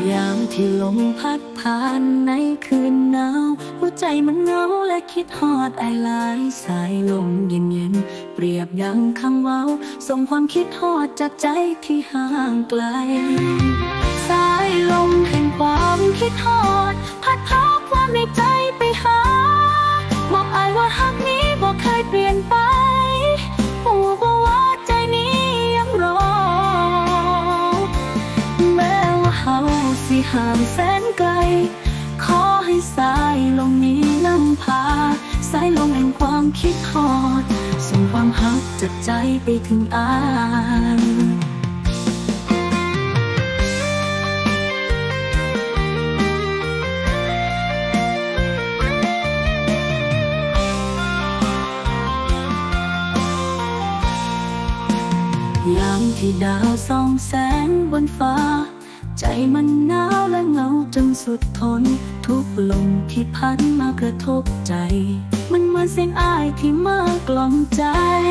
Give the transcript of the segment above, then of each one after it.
ยามที่ลมพัดผ่านในคืนหนาวหัวใจมันเหงาและคิดฮอดไอหลายสายลมเย็นๆเปรียบดังคำเว้าส่งความคิดฮอดจากใจที่ห่างไกลสายลมแห่งความคิดฮอดพัดพาความในใจไปหาบอกอายว่าฮักนี้บ่เคยเปลี่ยนไปหูบ่ว่าใจนี้ยังรอแม้ว่าเฮาสิห่างแสนไกลขอให้สายลมนี้นำพาสายลมแห่งความคิดฮอดส่งความฮักจากใจไปถึงอายยามที่ดาวส่องแสงบนฟ้าใจมันหนาวและเหงาจนสุดทนทุกลมที่พัดมากระทบใจมันเหมือนเสียงอ้ายที่มากล่อมใจ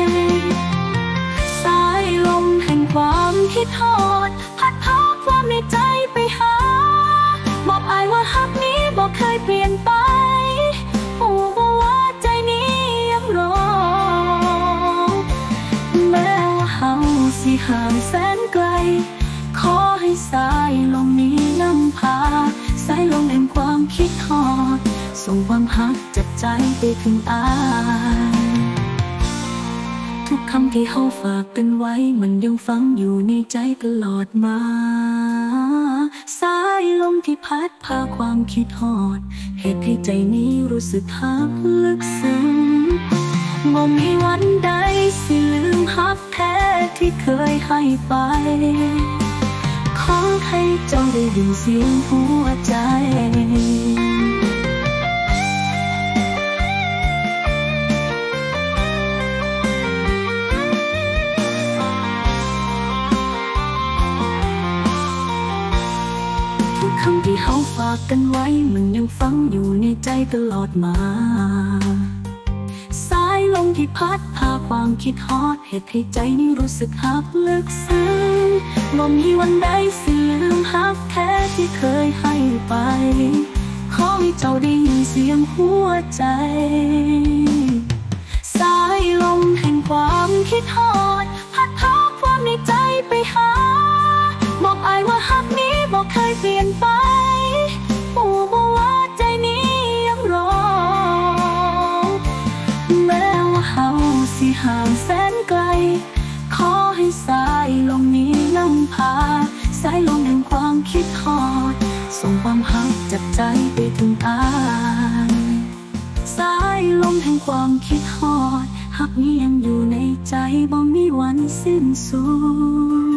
สายลมแห่งความคิดฮอดพัดพาความในใจไปหาบอกอายว่าฮักนี้บอกเคยเปลี่ยนไปหูบ่ว่าใจนี้ยังรอแม้ว่าเฮาสิห่างแสนไกลขอให้สายลมนี้นำพาสายลมแห่งความคิดฮอดส่งความฮักจากใจไปถึงอายทุกคำที่เฮาฝากกันไว้มันยังฝังอยู่ในใจตลอดมาสายลมที่พัดพาความคิดฮอดเหตุให้ใจนี้รู้สึกฮักลึกซึ้งบ่มีวันใดสิลืมฮักแท้ที่เคยให้ไปขอให้เจ้าได้ยินเสียงหัวใจทุกคำที่เฮาฝากกันไว้มันยังฝังอยู่ในใจตลอดมาสายลมที่พัดพาความคิดฮอดเหตุให้ใจนี้รู้สึกฮักลึกซึ้งบ่มีวันใดสิลืมฮักแท้ที่เคยให้ไปขอให้เจ้าได้ยินเสียงหัวใจสายลมแห่งความคิดฮอดพัดพาความในใจไปหาบอกอายว่าฮักนี้บอกเคยเปลี่ยนไปหูบ่ว่าใจนี้ยังรอแม้ว่าเฮาสิห่างแสนไกลขอให้สายลมนี้นำพาสายลมแห่งความคิดฮอดส่งความฮักจากใจไปถึงอายสายลมแห่งความคิดฮอดฮักนี้ยังอยู่ในใจบ่มีวันสิ้นสุด